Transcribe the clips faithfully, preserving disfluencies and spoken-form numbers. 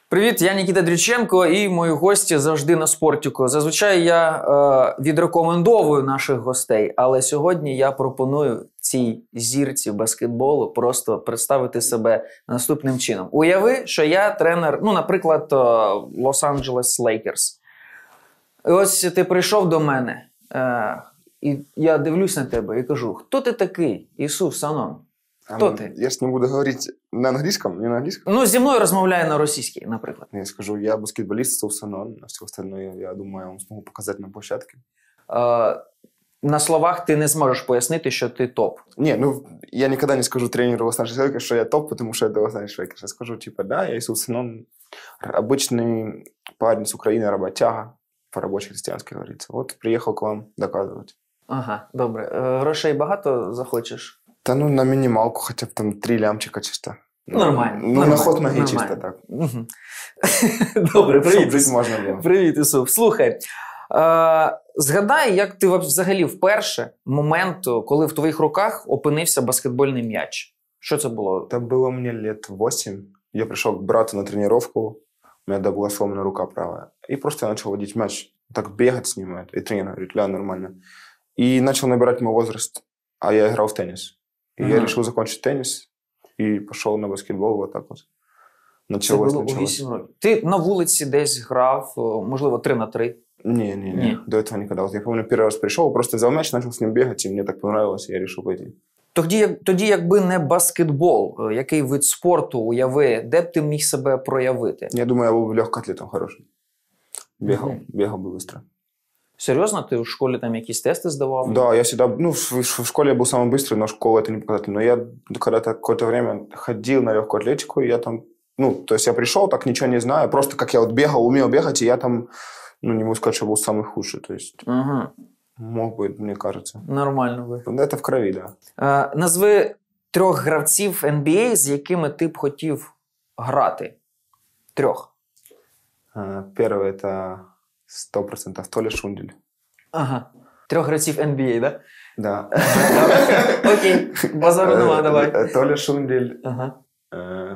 Привіт, я Нікіта Дрюченко і мої гості завжди на спортіку. Зазвичай я е, відрекомендовую наших гостей, але сьогодні я пропоную цій зірці баскетболу просто представити себе наступним чином. Уяви, що я тренер, ну, наприклад, Лос-Анджелес Лейкерс. І ось ти прийшов до мене, е, і я дивлюсь на тебе і кажу, хто ти такий, Ісус Санон? Хто а, ти? Я ж не буду говорить на английском, не на английском. Ну, зі мною розмовляє на російській, наприклад. Я скажу, я баскетболист Исус Санон, а все остальное, я думаю, я вам смогу показать на площадке. Е, на словах ти не зможеш пояснити, що ти топ. Не, ну, я никогда не скажу тренеру Лос-Анджелес Лейкерс, что я топ, потому что это Лос-Анджелес Лейкерс. Я скажу, типа, да, я Исус Санон, обычный парень с Украины, работяга, по-рабоче-христиански говорится. Вот приехал к вам доказывать. Ага, добре. Е, грошей багато захочеш? Да ну, на минималку хотя бы там три лямчика чисто. Нормально. Ну, нормально, на ход ноги нормально. чисто так. Угу. Добре, привіт. Щоб жити можна було. Привіт, Ісус. Слухай, е, згадай, як ти взагалі вперше момент, коли в твоїх руках опинився баскетбольний м'яч. Що це було? Это было мне лет восемь. Я пришел к брату на тренировку. У меня да, была сломана рука правая. И просто я начал водить мяч. Так бегать с ним. И тренер говорит, ля, нормально. И начал набирать мой возраст. А я играл в теннис. И Ага. я решил закончить теннис. И пошел на баскетбол вот так вот. Це Началось, було у началось. вісім років. Ти на вулиці десь грав, можливо, три на три. Не, не, не, Не. До этого никогда. Вот я помню, первый раз пришел, просто взял мяч, начал с ним бегать, и мне так понравилось, и я решил пойти. Тоді, як- тоді, якби не баскетбол, е, який вид спорту уяви, де б ти міг себе проявити? Я думаю, я был бы легкоатлетом хорошим. Бегал, Мгм. бегал бы быстро. Серйозно? Ти у школі там якісь тести здавав? Да, я всегда, ну, в, в школе я был самый быстрый, но школа это не показатель. Но я когда-то какое-то время ходил на легкую атлетику, и я там, ну, то есть я пришел, так ничего не знаю, просто как я вот бегал, умел бегать, и я там, ну, не могу сказать, что был самый худший, то есть Угу. мог бы, мне кажется. Нормально ви. Ну, это в крови, да. Е, назви трьох гравців ен бі ей, з якими ти б хотів грати. Трьох. А, Первый это сто процентов Толя Шундель. Ага. Трьох гравців ен бі ей, да? Да. Окей. Базару нема, давай. Э, Толя Шундель, Ага. э,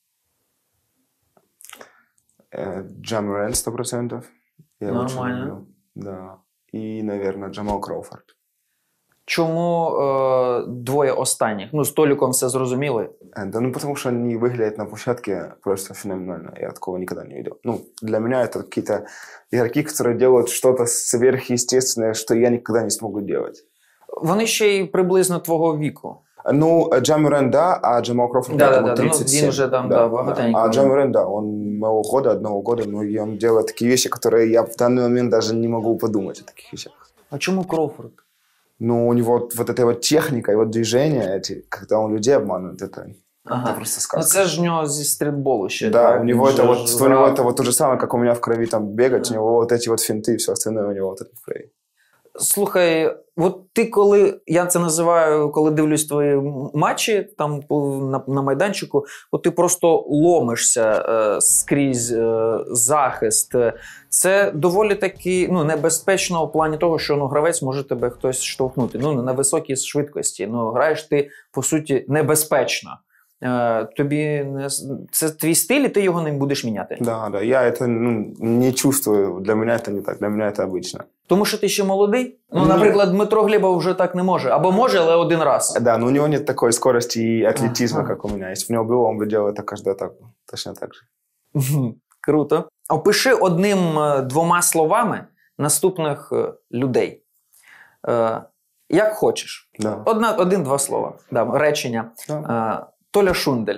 э, Джа Морант сто процентов. Я очень Нормально. люблю. Да. И, наверное, Джамал Кроуфорд. Чому е, двоє останніх? Ну, з Толіком все зрозуміло. Э, Да ну потому что они выглядят на площадке просто феноменально. Я такого никогда не видел. Ну, для меня это какие-то игроки, которые делают что-то сверхъестественное, что я никогда не смогу делать. Вони ще й приблизно твого віку. Ну, Джа Морант, да, а Джамал Кроуфорд, Да, ему да, да, ну, тридцать семь. він вже там, да, багатенько. А Джа Морант, да, он моего года, одного года, но и он делает такие вещи, которые я в данный момент даже не могу подумать о таких вещах. А чому Кроуфорд? Ну, у него вот, вот эта вот техника, его движения, эти, когда он людей обманывает, это, это Ага. просто Ну, сказка. це ж в нього зі стрітболу ще. Да, так? у него Він это же вот, ж у него грав. это вот то же самое, как у меня в крови там бегать, у него вот эти вот финты и все остальное у него вот это в крови. Слухай, от ти коли, я це називаю, коли дивлюсь твої матчі там по- на, на майданчику, от ти просто ломишся е, скрізь е, захист. Це доволі таки ну, небезпечно в плані того, що ну, гравець може тебе хтось штовхнути. Ну, на високій швидкості. Ну, граєш ти, по суті, небезпечно. Е, тобі не... с- Це твій стиль, і ти його не будеш міняти. Да, да, я это ну, не чувствую, для меня это не так, для меня это обычно. Тому що ти ще молодий. Ну, Ні. наприклад, Дмитро Глебов вже так не може. Або може, але один раз. Да, но у него нет такой скорости и атлетизма, Ага. как у меня. Если бы у него было, он бы делал это каждую атаку. Точно так же. Мгм. Круто. Опиши одним-двома словами наступних е, людей. Е, Як хочеш. Да. Одна, один-два слова. Да, речення. Да. Е, Толя Шундель.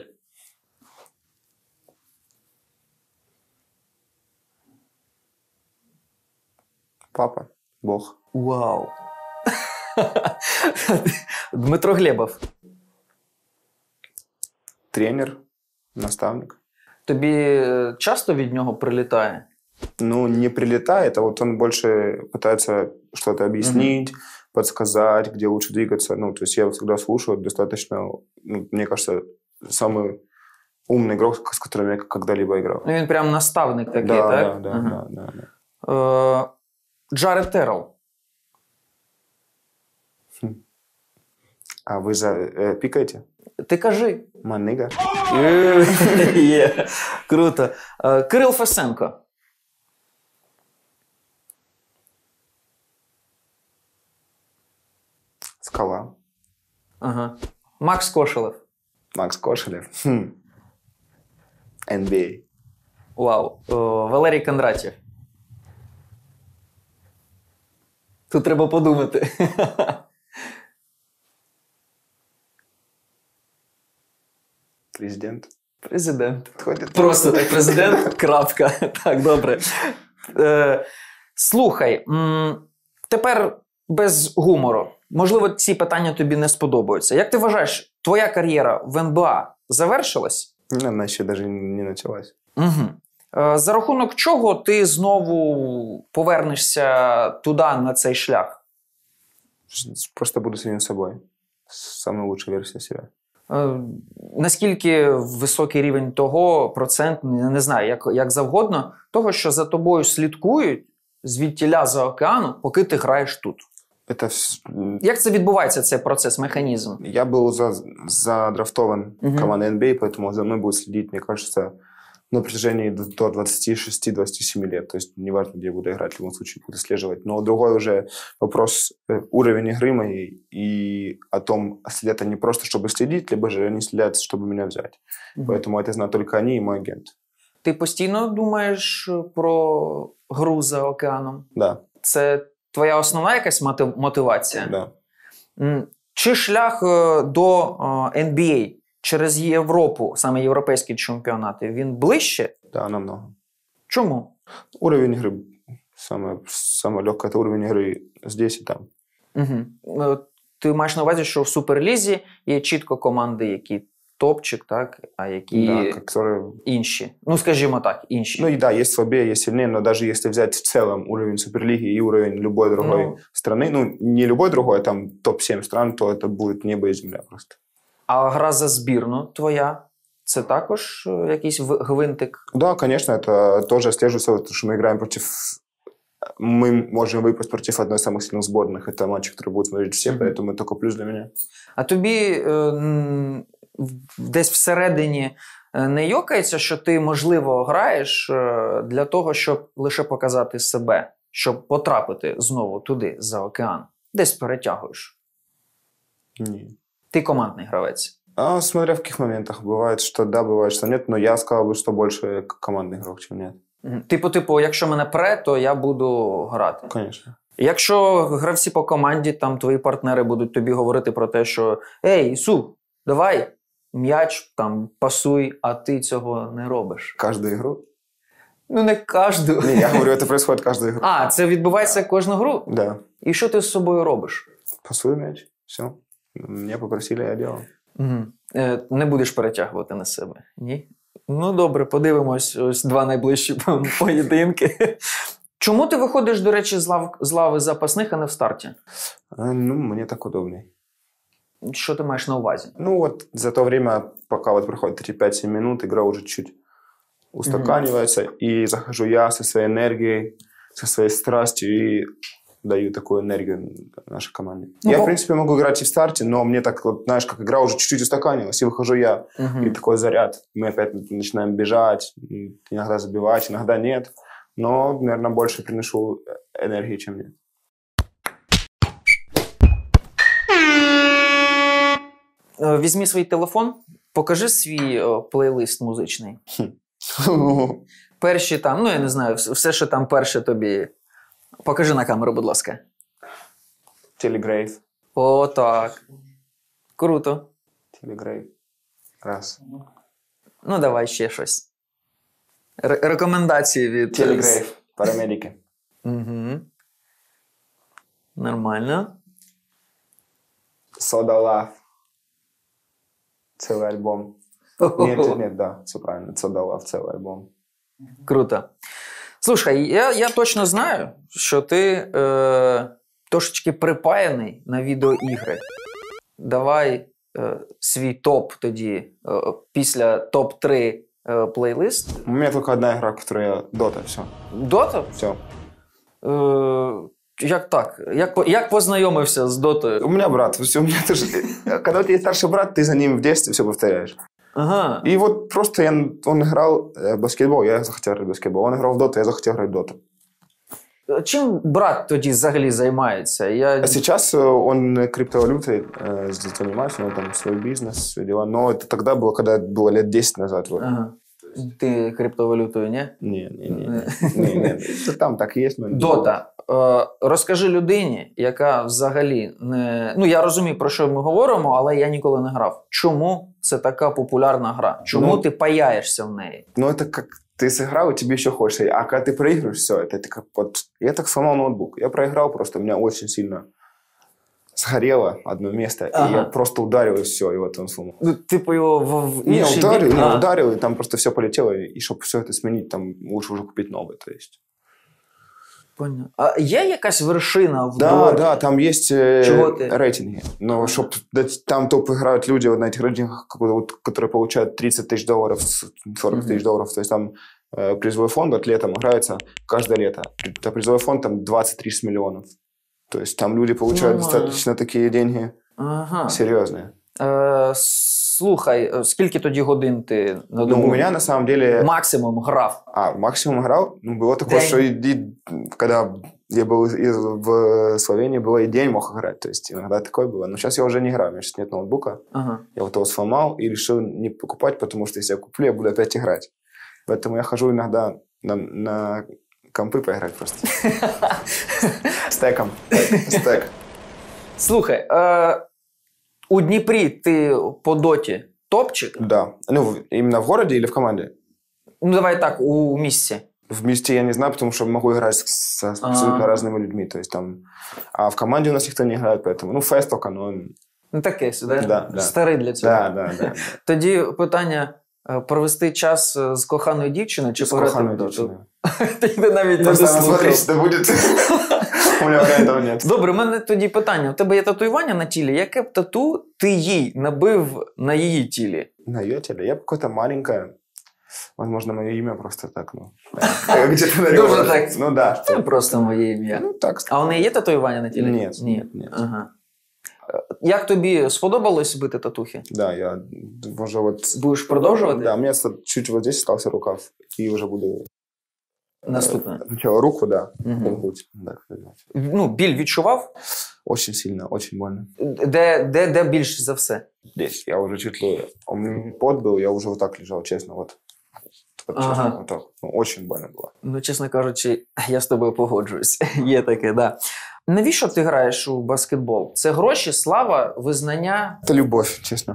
Папа, Бог. Вау. Дмитро Глебов. Тренер, наставник. Тобі е, часто від нього прилітає? Ну, не прилетает, а вот он больше пытается что-то объяснить, подсказать, где лучше двигаться. Ну, то есть я его всегда слушаю, достаточно, ну, мне кажется, самый умный игрок, с которым я когда-либо играл. Ну, він прям наставник такий, да, так? да, да, Ага. да, да, да. Е, Джаред Террелл. А вы за, э, пикаете? Ти кажи. Манига. Є. Круто. Е, Кирил Фесенко. Скала. Ага. Макс Кошелев. Макс Кошелев. Хм. ен бі ей. Вау. О, Валерій Кондратєв. Тут треба подумати. Президент. Президент. Ходит. Просто так, президент, крапка. Так, добре. Е, слухай, м, тепер без гумору. Можливо, ці питання тобі не сподобаються. Як ти вважаєш, твоя кар'єра в ен бе а завершилась? Она еще даже не началась. Угу. Е, за рахунок чого ти знову повернешся туди, на цей шлях? Просто буду самим собой. Самая лучшая версия себя. Е, наскільки високий рівень того, процент, не, не знаю, як, як завгодно, того, що за тобою слідкують звідтіля за океану, поки ти граєш тут. Это вс- Як це відбувається, цей процес, механізм? Я был за, задрафтован Мгм. командой ен бі ей, поэтому за мной будет следить, мне кажется, на протяжении до двадцати шести - двадцати семи лет. То есть неважно, где я буду играть, в любом случае буду слеживать. Но другой уже вопрос э, уровень игры моей и о том, следят они просто, чтобы следить, либо же они следят, чтобы меня взять. Мгм. Поэтому это знают только они и мой агент. Ти постійно думаєш про гру за океаном? Да, Це твоя основна якась мотив- мотивація? да. М, Чи шлях е, до е, ен бі ей через Європу, саме європейські чемпіонати, він ближче? Да, намного. Чому? Уровень игры самое, самое легкое, это уровень игры здесь и там. Угу. Ти маєш на увазі, що в Суперлізі є чітко команди, які топчик, так, а які Да, которые... інші. Ну, скажімо так, інші. Ну и да, есть слабее, есть сильнее, но даже если взять в целом уровень Суперлиги и уровень любой другой Ну. страны, ну не любой другой, а там топ семь стран, то это будет небо и земля просто. А гра за збірну твоя, це також е, якийсь в- гвинтик? Да, конечно, это тоже слежу, потому что мы играем против... Мы можем выпасть против одной из самых сильных сборных. Это матч, который будут смотреть все, Мгм. поэтому только плюс для меня. А тобі е, м, в- десь всередині е, не йокається, що ти, можливо, граєш е, для того, щоб лише показати себе, щоб потрапити знову туди, за океан? Десь перетягуєш. Не. Ти командний гравець. А смотря в каких моментах. Бывает, что да, бывает, что нет, но я сказал бы, что больше к- командный игрок, чем нет. Мгм. Типу, типу, якщо мене пре, то я буду грати. Конечно. Якщо гравці по команді, там твої партнери будуть тобі говорити про те, що «Ей, Ісу, давай, м'яч, там, пасуй», а ти цього не робиш. Каждую игру? Ну, не кожну. Не, я говорю, это происходит каждую игру. А, це відбувається кожну гру? Да. І що ти з собою робиш? Пасую мяч. Все. Меня попросили, я делал. Угу. Е, не будеш перетягувати на себе, ні? Ну, добре, подивимось ось два найближчі поєдинки. Чому ти виходиш, до речі, з, лав, з лави запасних, а не в старті? А, ну, мне так удобней. Що ти маєш на увазі? Ну, вот за то время, пока вот проходит три пять-семь минут, игра уже чуть устаканивается, и захожу я со своей энергией, со своей страстью и даю такую энергию нашей команде. Ну, я, по- в принципе, могу играть и в старте, но мне так, вот, знаешь, как игра уже чуть-чуть устаканилась, и выхожу я, Угу. и такой заряд. Мы опять начинаем бежать, и иногда забивать, иногда нет. Но, наверное, больше приношу энергии, чем нет. Е, Візьми свій телефон, покажи свій е, плейлист музичний. Перші там, ну я не знаю, вс- все, що там перше тобі. Покажи на камеру, будь ласка. Телегрейв. О, так. Круто. Телегрейв. Раз. Ну, давай ще щось. Ре- рекомендації від... Телегрейв. Парамедики. Угу. Нормально. Сода Лав. Целый альбом. Нет, нет, нет, да, все правильно. Сода Лав, целый альбом. Круто. Слухай, я, я точно знаю, що ти е, трошечки припаяний на відеоігри. Давай е, свій топ тоді, е, після топ три е, плейлист. У меня только одна игра, которая я... Дота, все. Дота? Все. Е, Як так? Як, по- як познайомився з дотою? У меня брат. Все, у меня тоже... Когда у тебя есть старший брат, ты за ним в детстве все повторяешь. Ага. И вот просто я, он играл в баскетбол, я захотел играть в баскетбол. Он играл в доту, я захотел играть в доту. Чим брат тоді взагалі займається? Я... А сейчас э, он криптовалютой э, занимается, у него там свой бизнес, свои дела. Но это тогда было, когда было лет десять назад. Вот. Ага. Ти криптовалютою, ні? Не, не, не. не, не. Это там так есть, но... Дота. Е, розкажи людині, яка взагалі не... Ну, я розумію, про що ми говоримо, але я ніколи не грав. Чому це така популярна гра? Чому Ну, ти паяєшся в неї? Ну, это как ты сыграл, и тебе еще хочется. А когда ты проигрываешь, все, это, это как вот... Я так сломал ноутбук. Я проиграл просто, у меня очень сильно сгорело одно место, Ага. и я просто ударил, и все, и вот он сломал. Ну, типу його в, в Не, інший ударил, бік? не, А. ударил, и там просто все полетело, и чтобы все это сменить, там лучше уже купить новый, то есть. Понятно. А є якась вершина в Да, доті? да, там есть э, Чего ты? рейтинги. Но чтоб дать- там топ играют люди вот на этих рейтингах, как вот, которые получают тридцать тысяч долларов, сорок Мгм. тысяч долларов. То есть там э, призовой фонд от летом играется каждое лето. А призовой фонд там двадцать тридцать миллионов. То есть там люди получают Нормально. достаточно такие деньги Ага. серьезные. Е, слухай, е, скільки тоді годин ти на Ну, добу у меня на самом деле... максимум грав? А, максимум играл? Ну, было такое, День. что и, и когда я был из- в Словении, было и день мог играть. То есть иногда такое было. Но сейчас я уже не играю, у меня сейчас нет ноутбука. Ага. Я вот его сломал и решил не покупать, потому что если я куплю, я буду опять играть. Поэтому я хожу иногда на, на компы поиграть просто. Стеком. Стек. Слухай, е, у Дніпрі ти по доті топчик? Да. Ну, в- именно в городе или в команде? Ну, давай так, у місці. Вместе я не знаю, потому что могу играть с, с абсолютно А. разными людьми. То есть там... А в команде у нас никто не играет, поэтому... Ну, фест только, но... он- Ну, таке сюди. Да, да. Старий для цього. Да, да, да. Тоді питання: е, провести час е, з коханою дівчиною чи С пограти в коханой доту? девчиной. Ти навіть не Просто она дослухав. смотреть это будет. У меня пока этого нет. Добре, у мене тоді питання. У тебе є татуювання на тілі. Яке б тату ти їй набив на її тілі? На ее теле. Я бы какое-то маленькое, возможно, мое имя просто так, ну. Где-то на Дуже ребрах. так. Ну да. Це просто моє ім'я. Ну так. А у неї є татуювання на тілі? Ні, Ні. ні. Ага. Е, Як тобі сподобалось бити татухи? Да, я уже вот... Будеш продовжувати? Да, у меня чуть вот здесь остался рукав. И уже буду... Наступне. Сначала руку, да. Мгм. потом грудь. Да, сказать. Ну, біль відчував? Очень сильно, очень больно. Де, де, де більше за все? Здесь я уже чуть ли... У меня пот был, я уже вот так лежал, честно, вот. Вот, честно, Ага. вот так. Ну, очень больно было. Ну, чесно кажучи, я з тобою погоджуюсь. Є таке, да. Навіщо ти граєш у баскетбол? Це гроші, слава, визнання. Это любовь, честно.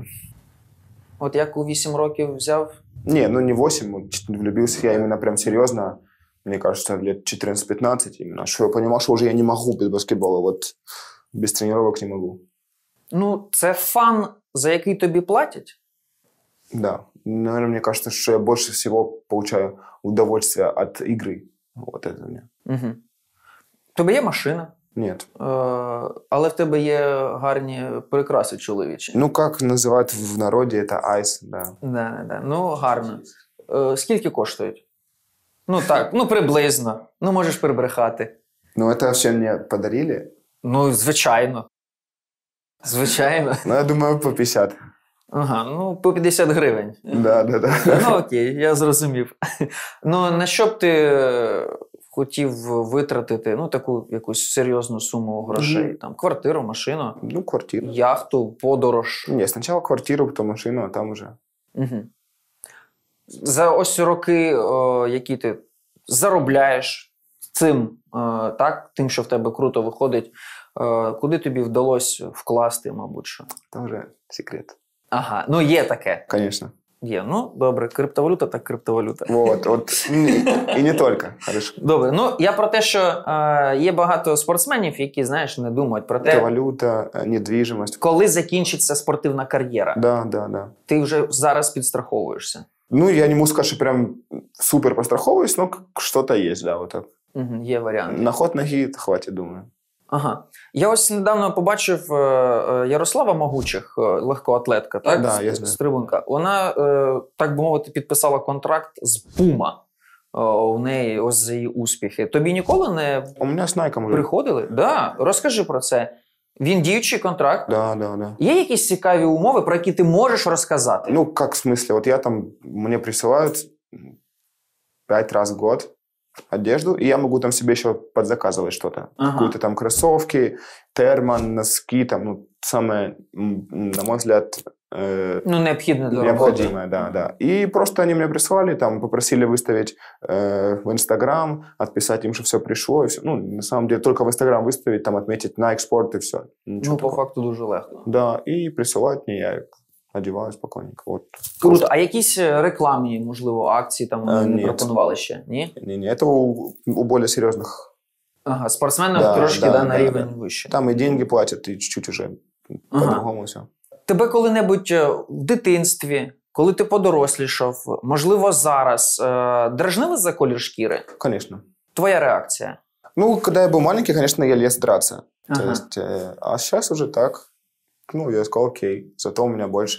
От як у вісім років взяв. Не, ну не восемь, вот чуть влюбился я именно прям серьезно. Мне кажется, лет четырнадцать-пятнадцать именно. Что я понимал, что уже я не могу без баскетбола. Вот без тренировок не могу. Ну, це фан, за який тобі платять. Да. Наверное, мне кажется, что я больше всего получаю удовольствие от игры. Вот это у меня. Угу. У тебе є машина, Нет. е- але в тебе є гарні прикраси чоловічі. Ну, как называют в народе, это айс, да. Да, да, да. Ну, гарно. Е, скільки коштують? Ну так, ну приблизно. Ну, можеш прибрехати. Но это все мне подарили. Ну, звичайно. Звичайно. Ну, я думаю, по пятьдесят. Ага, ну по п'ятдесят гривень. Да, да, да. Ну окей, я зрозумів. Ну на що б ти е, хотів витратити ну, таку якусь серйозну суму грошей? Мгм. Там квартиру, машину, Ну, квартиру. яхту, подорож. Не, сначала квартиру, потом машину, а там уже. Угу. За ось роки, о, які ти заробляєш цим, е, так, тим, що в тебе круто виходить, е, куди тобі вдалося вкласти, мабуть, що? Это уже секрет. Ага, ну є таке. Конечно. Є, ну добре, криптовалюта так криптовалюта. Вот, вот. И не только. Хорошо. Добре, ну я про те, що е, є багато спортсменів, які, знаєш, не думають про те, Криптовалюта, э, недвижимость. коли закінчиться спортивна кар'єра. Да, да, да. Ти вже зараз підстраховуєшся. Ну, я не могу сказать, что прям супер постраховываюсь, но к- что-то есть, да, вот так. Угу, є варіанти. На ход ноги хватит, думаю. Ага. Я ось недавно побачив е, е, Ярослава Могучих, е, легкоатлетка, так? Да, С- я знаю. Стрибунка. Вона, е, так би мовити, підписала контракт з Puma. у неї ось за її успіхи. Тобі ніколи не У меня с Nike уже. приходили? Да, розкажи про це. Він діючий контракт. Да, да, да. Є якісь цікаві умови, про які ти можеш розказати? Ну, как в смысле? Вот я там, мне присылают пять раз в год одежду, и я могу там себе еще подзаказывать что-то. Ага. Какие-то там кроссовки, терман, носки, там, ну, самое, м, на мой взгляд, э, Ну, необхідне для роботи. необходимое, да, да. И просто они мне прислали, там, попросили выставить э, в Инстаграм, отписать им, что все пришло, и все. Ну, на самом деле, только в Инстаграм выставить, там, отметить на экспорт, и все. Ну, по факту дуже легко. Да, и присылают мне, я одеваю спокойненько. Вот. Круто. А якісь рекламні, можливо, акції там А, не ні. пропонували ще? Ні? Не-не, это у, у более серьезных. Ага, спортсменам Да, трошки да, да, на да, рівень да. вище. Там и деньги платят, и чуть-чуть уже Ага. по-другому все. Тебе коли-небудь е, в дитинстві, коли ти подорослішав, можливо, зараз, е, дражнили за колір шкіри? Конечно. Твоя реакція? Ну, когда я был маленький, конечно, я лез драться. Ага. То есть, э, а сейчас уже так. Ну, я сказал, окей, зато у меня больше.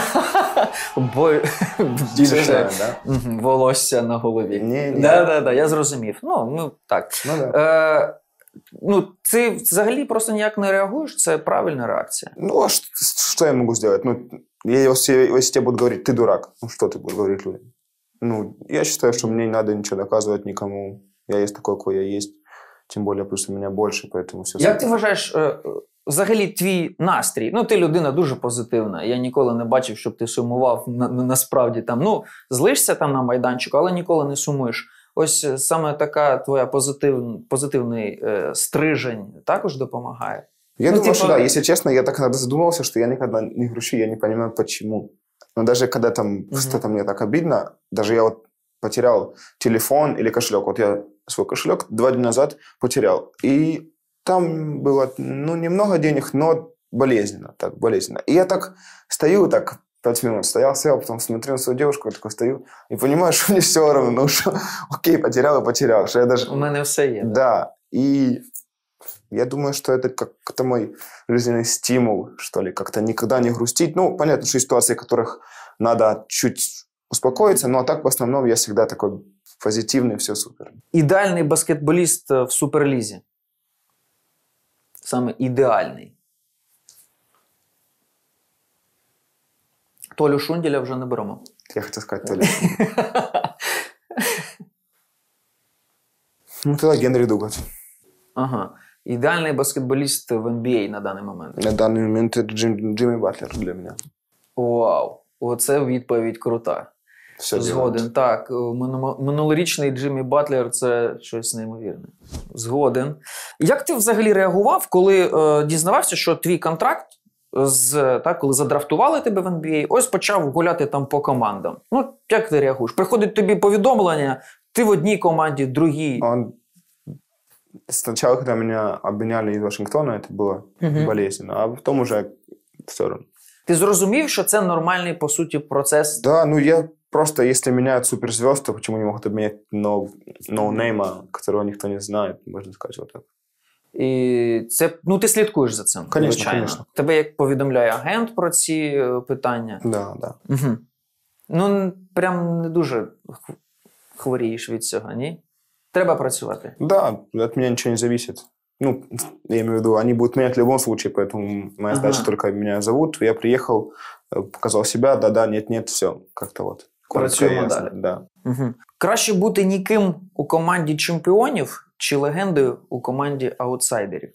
Бо... Більше, да? Мгм, волосся на голові. Ні, ні. Да, да, да, я зрозумів. Ну, ну так. Ну, да. Е, ну, ти взагалі просто ніяк не реагуєш, це правильна реакція. Ну, а что, что я могу сделать? Ну, я- если, если тебе будут говорить, ты дурак, ну, что ты будешь говорить людям? Ну, я считаю, что мне не надо ничего доказывать никому. Я есть такой, какой я есть. Тем более, плюс у меня больше, поэтому все. Як ти вважаєш, е, взагалі твій настрій? Ну, ти людина дуже позитивна. Я ніколи не бачив, щоб ти сумував на, на- насправді там. Ну, злишся там на майданчику, але ніколи не сумуєш. Ось е, саме така твоя позитив, позитивний е, стрижень також допомагає. Я Ну, думаю, типа- что да. Если честно, я так иногда задумался, что я никогда не грущу, я не понимаю, почему. Но даже когда там что-то мне так обидно, даже я вот потерял телефон или кошелек. Вот я свой кошелек два дня назад потерял. И там было, ну, немного денег, но болезненно, так, болезненно. И я так стою, так пять минут стоял, стоял, потом смотрю на свою девушку, я такой стою и понимаю, что мне все равно, ну, что, окей, потерял и потерял, что я даже... У мене все є. Да, и я думаю, что это как-то мой жизненный стимул, что ли, как-то никогда не грустить. Ну, понятно, что есть ситуации, в которых надо чуть успокоиться, но так в основном я всегда такой позитивный, все супер. Ідеальний баскетболіст е, в Суперлізі. Саме ідеальний. Толю Шунділя вже не беремо. Я хотел сказать, то ли. Ну, тогда Генри Дугас. Ага. Ідеальний баскетболіст в ен бі ей на даний момент. На данный момент это Джим, Джимми Батлер для меня. Вау. Оце відповідь крута. Все Згоден. делает. Так, минуло- минулорічний Джиммі Батлер – це щось неймовірне. Згоден. Як ти взагалі реагував, коли е, дізнавався, що твій контракт, з, так, коли задрафтували тебе в ен бі ей, ось почав гуляти там по командам? Ну, як ти реагуєш? Приходить тобі повідомлення, ти в одній команді, в другій. Он... Сначала, когда меня обменяли из Вашингтона, это было Мгм. болезненно, а потом уже все равно. Ти зрозумів, що це нормальний, по суті, процес? Да, ну я просто, если меняют суперзвезд, то почему не могут обменять no, ноунейма, которого никто не знает, можно сказать вот так. І це, ну, ти слідкуєш за цим, Конечно, звичайно. конечно. Тебе як повідомляє агент про ці е, питання? Да, да. Угу. Ну, н- прям не дуже х- хворієш від цього, ні? Треба працювати. Да, от меня ничего не зависит. Ну, я имею в виду, они будут менять в любом случае, поэтому моя задача Ага. только меня зовут, я приехал, э, показал себя, да-да, нет-нет, все, как-то вот. Коротко, Працюємо ясно, далі. да. Угу. Краще бути ніким у команді чемпіонів чи легендою у команді аутсайдерів?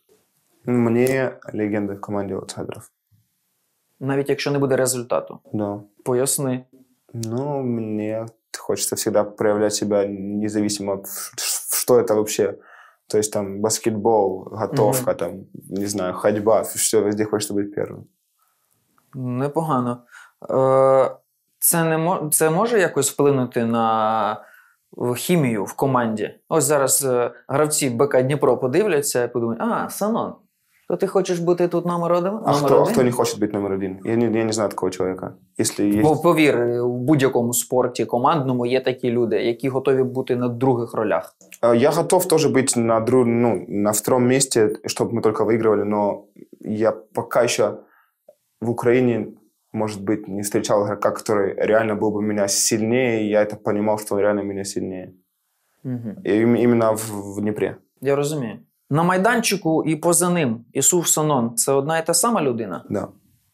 Мне легенда в команде аутсайдеров. Навіть якщо не буде результату. Да. Поясни. Ну, мне хочется всегда проявлять себя независимо, в- что это вообще. То есть там баскетбол, готовка, там, не знаю, ходьба, все, везде хочется быть первым. Непогано. Е, це, не мо... це може якось вплинути на в хімію в команді? Ось зараз е, гравці БК Дніпро подивляться і подумають, а, Санон, то ти хочеш бути тут номер один? А номер кто, один? кто не хочет быть номер один? Я не, я не знаю такого человека. Если есть... Бо повір, у будь-якому спорті командному є такі люди, які готові бути на других ролях. А, Я готов тоже быть на, дру... ну, на втором месте, чтобы мы только выигрывали, но я пока еще в Украине, может быть, не встречал игрока, который реально был бы меня сильнее, и я это понимал, что он реально меня сильнее. Угу. И именно в, в Дніпрі. Я розумію. На майданчику і поза ним Ісуф Сонон – це одна і та сама людина? Да.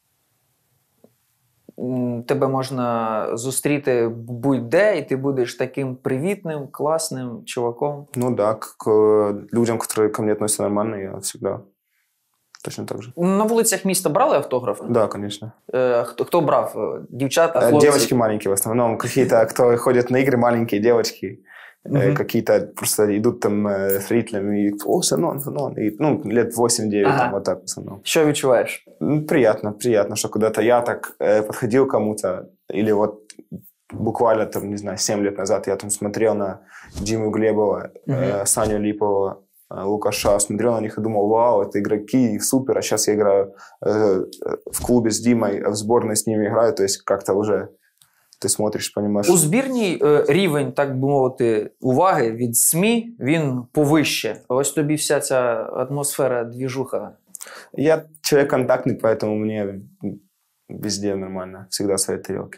Тебе можна зустріти будь-де, і ти будеш таким привітним, класним чуваком? Ну да, к людям, которые ко мне относятся нормально, я всегда точно так же. На вулицях міста брали автографи? Да, конечно. Е, хто, хто брав? Дівчата, хлопці? Девочки маленькие в основном. Какие-то, кто ходит на игры, маленькие девочки. Uh-huh. Какие-то просто идут там с родителями и «О, Сонон, Сонон». И, ну, лет восемь-девять, ага. там, вот так в основном. Что відчуваєш? Ну, приятно, приятно, что когда-то я так э, подходил к кому-то, или вот буквально, там, не знаю, семь лет назад я там смотрел на Диму Глебова, uh-huh. э, Саню Липова, э, Лукаша, смотрел на них и думал, вау, это игроки, супер, а сейчас я играю э, в клубе с Димой, в сборной с ними играю, то есть как-то уже... Ти смотриш, понимаєш. У збірній е, рівень, так би мовити, уваги від СМІ, він повище. Ось тобі вся ця атмосфера, двіжуха. Я человек контактный, поэтому мне везде нормально. Всегда свои тарелки.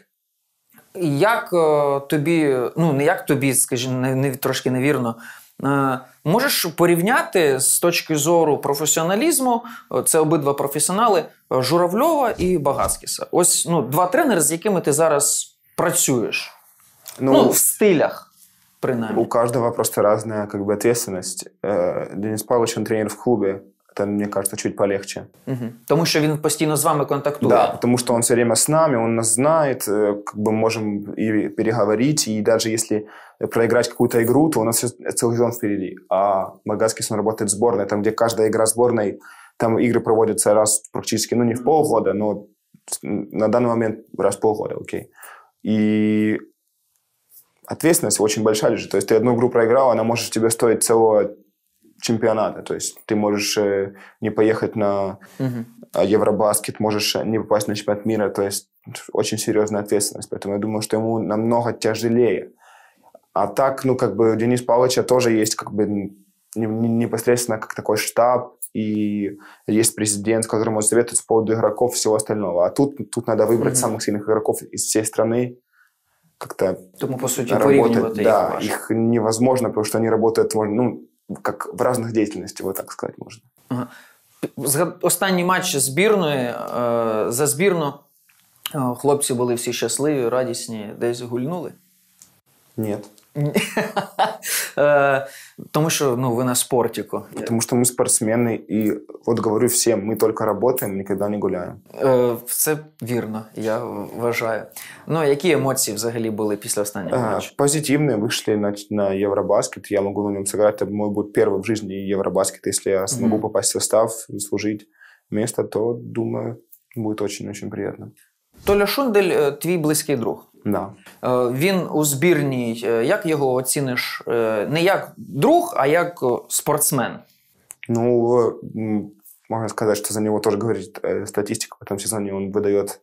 Як е, тобі, ну не як тобі, скажімо, не, не, трошки невірно, е, можеш порівняти з точки зору професіоналізму, це обидва професіонали, Журавльова і Багацкіса. Ось ну, два тренери, з якими ти зараз працюешь? Ну, ну, в стилях, принаймні. У каждого просто разная как бы ответственность. Денис Павлович, он тренер в клубе. Это, мне кажется, чуть полегче. Угу. Тому що він постійно з вами контактує. Да, потому что он все время с нами, он нас знает, как бы можем и переговорить, и даже если проиграть какую-то игру, то у нас целый сезон впереди. А Багацкис, он работает в сборной, там, где каждая игра сборной, там игры проводятся раз практически, ну, не в полгода, но на данный момент раз в полгода, окей. И ответственность очень большая лежит. То есть ты одну игру проиграл, она может тебе стоить целого чемпионата. То есть ты можешь не поехать на угу. Евробаскет, можешь не попасть на чемпионат мира. То есть очень серьезная ответственность. Поэтому я думаю, что ему намного тяжелее. А так, ну, как бы у Дениса Павловича тоже есть как бы непосредственно как такой штаб, и есть президент, с которым он советуется по поводу игроков и всего остального. А тут, тут надо выбрать mm-hmm. самых сильных игроков из всей страны. Как-то Тому, по сути, работать. Да, их, их невозможно, потому что они работают, ну, как в разных деятельностях, вот так сказать можно. Ага. Останній матч збірної. За збірну хлопці були всі щасливі, радісні, десь гульнули? Ні. Тому що ну, ви на спортику. Потому что мы спортсмены, и вот говорю всем, мы только работаем, никогда не гуляем. Це вірно, я вважаю. Ну, які емоції взагалі були після останнього матчу? Позитивные, вышли на, на Евробаскет, я могу на нем сыграть, это мой будет первый в жизни Евробаскет, если я смогу mm-hmm. попасть в состав, заслужить место, то, думаю, будет очень-очень приятно. Толя Шундель – твій близький друг. Да. Він у збірній, як його оціниш, не як друг, а як спортсмен? Ну, можно сказать, что за него тоже говорит статистика. В этом сезоне он выдает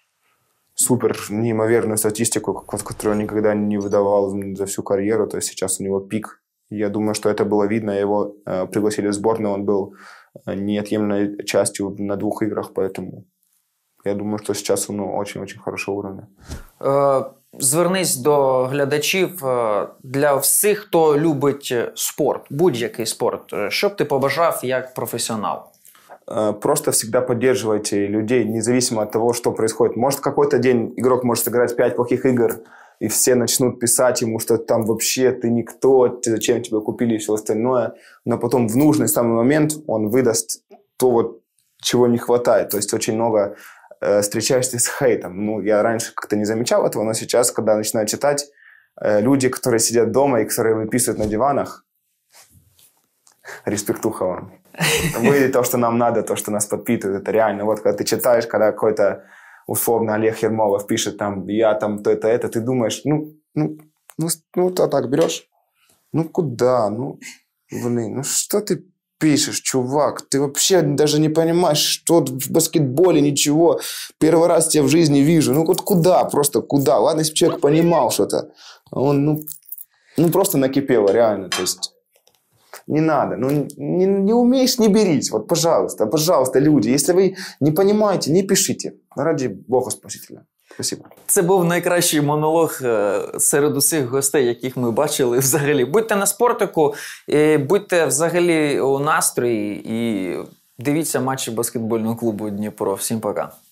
супер неимоверную статистику, которую он никогда не выдавал за всю карьеру. То есть сейчас у него пик. Я думаю, что это было видно. Его пригласили в сборную, он был неотъемлемой частью на двух играх, поэтому... Я думаю, що зараз воно дуже-дуже хорошого уровня. Е, звернись до глядачів. Для всіх, хто любить спорт, будь-який спорт, що б ти побажав як професіонал? Е, просто всегда поддерживайте людей, независимо от того, что происходит. Может, какой-то день игрок может сыграть пять плохих игр, и все начнут писать ему, что там вообще ты никто, зачем тебя купили и все остальное. Но потом в нужный самый момент он выдаст то, вот, чего не хватает. То есть очень много... встречаешься с хейтом. Ну, я раньше как-то не замечал этого, но сейчас, когда начинаю читать, люди, которые сидят дома и которые выписывают на диванах, респектуха вам. Вы то, что нам надо, то, что нас подпитывает, это реально. Вот когда ты читаешь, когда какой-то условно Олег Ермолов пишет там, я там то-то, это, ты думаешь, ну, ну, ну, ну, то так берешь, ну, куда, ну, блин, ну, что ты пишешь, чувак, ты вообще даже не понимаешь, что в баскетболе, ничего. Первый раз тебя в жизни вижу. Ну вот куда, просто куда? Ладно, если бы человек понимал что-то. Он, ну, ну просто накипело, реально. То есть не надо. Ну не, не умеешь, не берись. Вот, пожалуйста, пожалуйста, люди. Если вы не понимаете, не пишите. Ради Бога Спасителя. Спасибо. Це був найкращий монолог серед усіх гостей, яких ми бачили взагалі. Будьте на спортику, будьте взагалі у настрої і дивіться матчі баскетбольного клубу Дніпро. Всім пока.